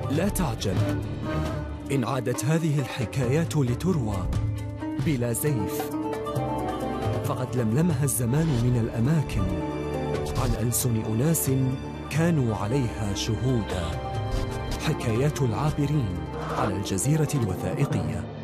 لا تعجل، إن عادت هذه الحكايات لتروى بلا زيف فقد لملمها الزمان من الأماكن عن ألسن أناس كانوا عليها شهودا. حكايات العابرين على الجزيرة الوثائقية.